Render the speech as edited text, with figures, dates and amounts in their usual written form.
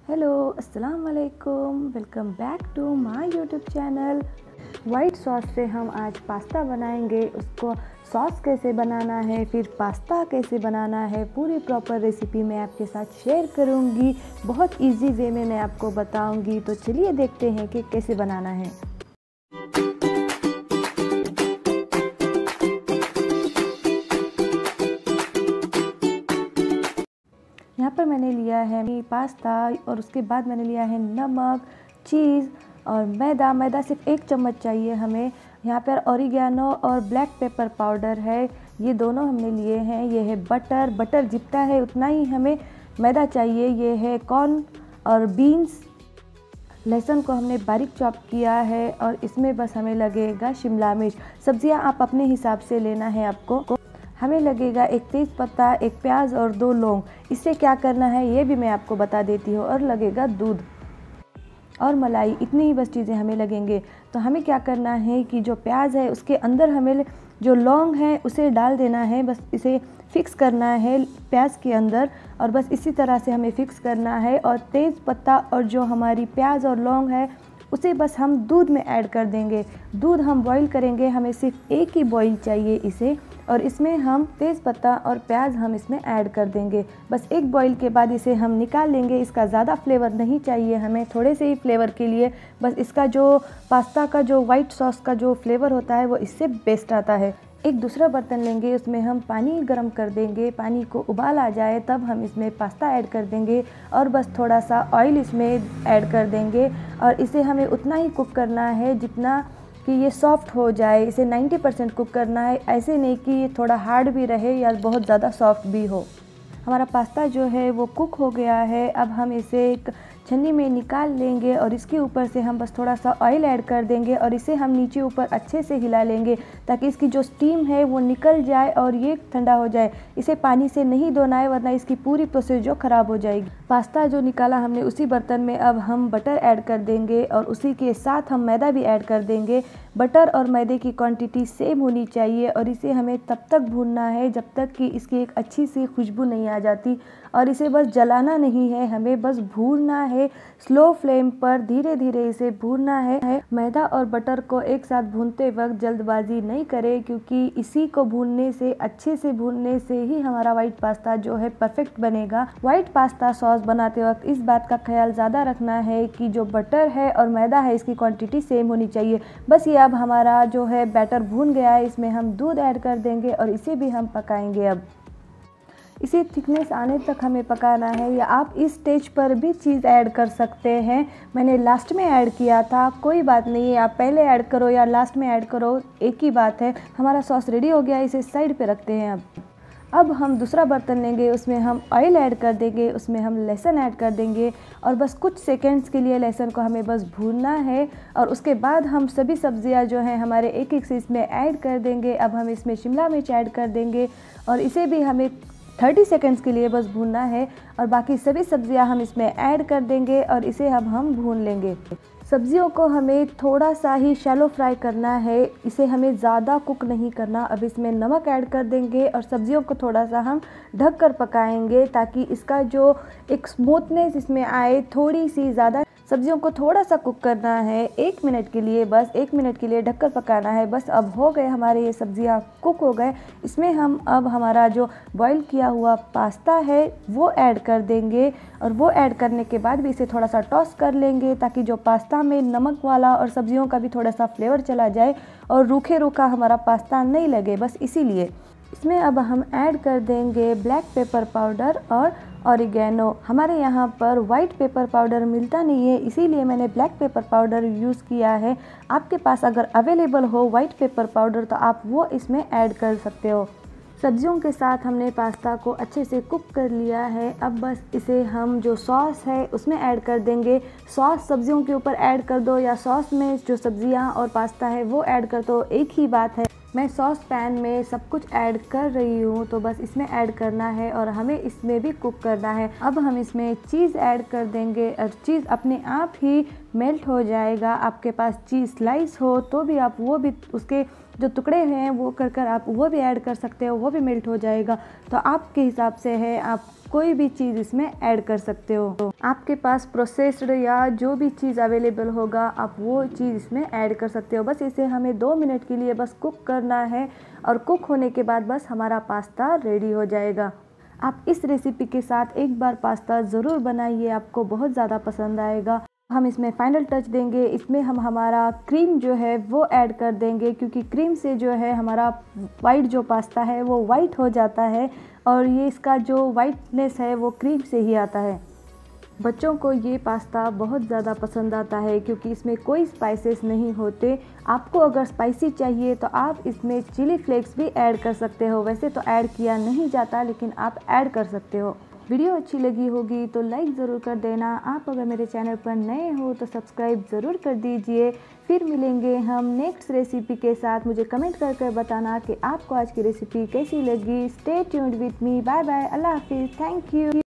Hello अस्सलाम वालेकुम, welcome back to my YouTube channel. White sauce से हम आज पास्ता बनाएंगे। उसको सॉस कैसे बनाना है, फिर पास्ता कैसे बनाना है, पूरी प्रॉपर रेसिपी मैं आपके साथ शेयर करूंगी। बहुत इजी वे में मैं आपको बताऊंगी। तो चलिए देखते हैं कि कैसे बनाना है। यहाँ पर मैंने लिया है पास्ता और उसके बाद मैंने लिया है नमक, चीज़ और मैदा सिर्फ 1 चम्मच चाहिए हमें। यहाँ पर ऑरिगेनो और ब्लैक पेपर पाउडर है, ये दोनों हमने लिए हैं। ये है बटर जितना है उतना ही हमें मैदा चाहिए। ये है कॉर्न और बीन्स। लहसुन को हमने बारीक चॉप किया है और इसमें बस हमें लगेगा शिमला मिर्च। सब्जियाँ आप अपने हिसाब से लेना है आपको। हमें लगेगा 1 तेज पत्ता, 1 प्याज और 2 लौंग। इससे क्या करना है ये भी मैं आपको बता देती हूँ। और लगेगा दूध और मलाई, इतनी ही बस चीज़ें हमें लगेंगे। तो हमें क्या करना है कि जो प्याज है उसके अंदर हमें जो लौंग है उसे डाल देना है। बस इसे फिक्स करना है प्याज के अंदर और बस इसी तरह से हमें फिक्स करना है। और तेज़ पत्ता और जो हमारी प्याज और लौंग है उसे बस हम दूध में ऐड कर देंगे। दूध हम बॉईल करेंगे, हमें सिर्फ 1 ही बॉईल चाहिए इसे। और इसमें हम तेज़ पत्ता और प्याज हम इसमें ऐड कर देंगे। बस 1 बॉईल के बाद इसे हम निकाल लेंगे। इसका ज़्यादा फ्लेवर नहीं चाहिए हमें, थोड़े से ही फ्लेवर के लिए। बस इसका जो पास्ता का जो वाइट सॉस का जो फ्लेवर होता है वो इससे बेस्ट आता है। एक दूसरा बर्तन लेंगे, उसमें हम पानी गर्म कर देंगे। पानी को उबाल आ जाए तब हम इसमें पास्ता ऐड कर देंगे और बस थोड़ा सा ऑयल इसमें ऐड कर देंगे। और इसे हमें उतना ही कुक करना है जितना कि ये सॉफ्ट हो जाए। इसे 90% कुक करना है, ऐसे नहीं कि ये थोड़ा हार्ड भी रहे या बहुत ज़्यादा सॉफ्ट भी हो। हमारा पास्ता जो है वो कुक हो गया है। अब हम इसे एक छन्नी में निकाल लेंगे और इसके ऊपर से हम बस थोड़ा सा ऑयल ऐड कर देंगे और इसे हम नीचे ऊपर अच्छे से हिला लेंगे ताकि इसकी जो स्टीम है वो निकल जाए और ये ठंडा हो जाए। इसे पानी से नहीं धोना है वरना इसकी पूरी प्रोसेस जो ख़राब हो जाएगी। पास्ता जो निकाला हमने उसी बर्तन में अब हम बटर ऐड कर देंगे और उसी के साथ हम मैदा भी ऐड कर देंगे। बटर और मैदे की क्वांटिटी सेम होनी चाहिए और इसे हमें तब तक भूनना है जब तक कि इसकी एक अच्छी सी खुशबू नहीं आ जाती। और इसे बस जलाना नहीं है, हमें बस भूनना है। स्लो फ्लेम पर धीरे धीरे इसे भूनना है। मैदा और बटर को एक साथ भूनते वक्त जल्दबाजी नहीं करें, क्योंकि इसी को भूनने से, अच्छे से भूनने से ही हमारा वाइट पास्ता जो है परफेक्ट बनेगा। वाइट पास्ता सॉस बनाते वक्त इस बात का ख्याल ज़्यादा रखना है कि जो बटर है और मैदा है इसकी क्वांटिटी सेम होनी चाहिए। बस ये अब हमारा जो है बैटर भून गया है, इसमें हम दूध ऐड कर देंगे और इसे भी हम पकाएंगे। अब इसे थिकनेस आने तक हमें पकाना है, या आप इस स्टेज पर भी चीज़ ऐड कर सकते हैं। मैंने लास्ट में ऐड किया था, कोई बात नहीं है, आप पहले ऐड करो या लास्ट में ऐड करो, एक ही बात है। हमारा सॉस रेडी हो गया, इसे साइड पे रखते हैं। अब हम दूसरा बर्तन लेंगे, उसमें हम ऑयल ऐड कर देंगे, उसमें हम लहसुन ऐड कर देंगे और बस कुछ सेकंड्स के लिए लहसुन को हमें बस भूनना है। और उसके बाद हम सभी सब्जियां जो हैं हमारे एक एक से इसमें ऐड कर देंगे। अब हम इसमें शिमला मिर्च ऐड कर देंगे और इसे भी हमें 30 सेकंड्स के लिए बस भूनना है। और बाकी सभी सब्जियां हम इसमें ऐड कर देंगे और इसे अब हम भून लेंगे। सब्जियों को हमें थोड़ा सा ही शैलो फ्राई करना है, इसे हमें ज़्यादा कुक नहीं करना। अब इसमें नमक ऐड कर देंगे और सब्जियों को थोड़ा सा हम ढक कर पकाएंगे ताकि इसका जो एक स्मूथनेस इसमें आए। थोड़ी सी ज़्यादा सब्जियों को थोड़ा सा कुक करना है, 1 मिनट के लिए, बस 1 मिनट के लिए ढककर पकाना है। बस अब हो गए हमारे ये सब्जियां कुक हो गए। इसमें हम अब हमारा जो बॉईल किया हुआ पास्ता है वो ऐड कर देंगे और वो ऐड करने के बाद भी इसे थोड़ा सा टॉस कर लेंगे ताकि जो पास्ता में नमक वाला और सब्जियों का भी थोड़ा सा फ्लेवर चला जाए और रूखा हमारा पास्ता नहीं लगे। बस इसीलिए इसमें अब हम ऐड कर देंगे ब्लैक पेपर पाउडर और ऑरिगेनो। हमारे यहाँ पर वाइट पेपर पाउडर मिलता नहीं है, इसीलिए मैंने ब्लैक पेपर पाउडर यूज़ किया है। आपके पास अगर अवेलेबल हो वाइट पेपर पाउडर तो आप वो इसमें ऐड कर सकते हो। सब्जियों के साथ हमने पास्ता को अच्छे से कुक कर लिया है। अब बस इसे हम जो सॉस है उसमें ऐड कर देंगे। सॉस सब्जियों के ऊपर ऐड कर दो या सॉस में जो सब्जियां और पास्ता है वो ऐड कर दो, एक ही बात है। मैं सॉस पैन में सब कुछ ऐड कर रही हूँ, तो बस इसमें ऐड करना है और हमें इसमें भी कुक करना है। अब हम इसमें चीज़ ऐड कर देंगे और चीज़ अपने आप ही मेल्ट हो जाएगा। आपके पास चीज़ स्लाइस हो तो भी आप वो भी, उसके जो टुकड़े हैं वो कर आप वो भी ऐड कर सकते हो, वो भी मेल्ट हो जाएगा। तो आपके हिसाब से है, आप कोई भी चीज़ इसमें ऐड कर सकते हो। तो आपके पास प्रोसेस्ड या जो भी चीज़ अवेलेबल होगा आप वो चीज़ इसमें ऐड कर सकते हो। बस इसे हमें 2 मिनट के लिए बस कुक करना है और कुक होने के बाद बस हमारा पास्ता रेडी हो जाएगा। आप इस रेसिपी के साथ एक बार पास्ता ज़रूर बनाइए, आपको बहुत ज़्यादा पसंद आएगा। हम इसमें फाइनल टच देंगे, इसमें हम हमारा क्रीम जो है वो ऐड कर देंगे, क्योंकि क्रीम से जो है हमारा वाइट जो पास्ता है वो वाइट हो जाता है और ये इसका जो वाइटनेस है वो क्रीम से ही आता है। बच्चों को ये पास्ता बहुत ज़्यादा पसंद आता है क्योंकि इसमें कोई स्पाइसेस नहीं होते। आपको अगर स्पाइसी चाहिए तो आप इसमें चिली फ्लेक्स भी ऐड कर सकते हो। वैसे तो ऐड किया नहीं जाता लेकिन आप ऐड कर सकते हो। वीडियो अच्छी लगी होगी तो लाइक ज़रूर कर देना। आप अगर मेरे चैनल पर नए हो तो सब्सक्राइब ज़रूर कर दीजिए। फिर मिलेंगे हम नेक्स्ट रेसिपी के साथ। मुझे कमेंट कर बताना कि आपको आज की रेसिपी कैसी लगी। Stay tuned with me. Bye bye. अल्लाह हाफिज़। Thank you.